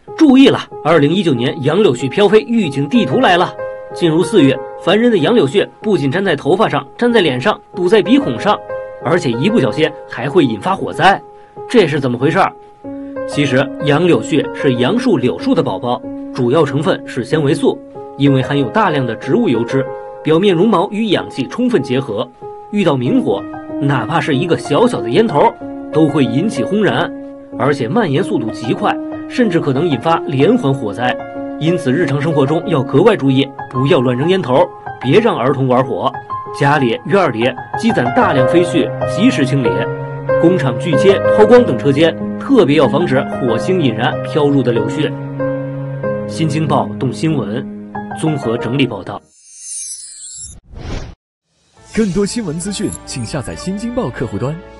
注意了，2019年杨柳絮飘飞预警地图来了。进入4月，烦人的杨柳絮不仅粘在头发上、粘在脸上、堵在鼻孔上，而且一不小心还会引发火灾。这是怎么回事？其实杨柳絮是杨树、柳树的宝宝，主要成分是纤维素，因为含有大量的植物油脂，表面绒毛与氧气充分结合，遇到明火，哪怕是一个小小的烟头，都会引起轰燃，而且蔓延速度极快，甚至可能引发连环火灾。因此日常生活中要格外注意，不要乱扔烟头，别让儿童玩火。家里、院里积攒大量废絮，及时清理。工厂锯切、抛光等车间，特别要防止火星引燃飘入的柳絮。新京报动新闻综合整理报道。 更多新闻资讯，请下载新京报客户端。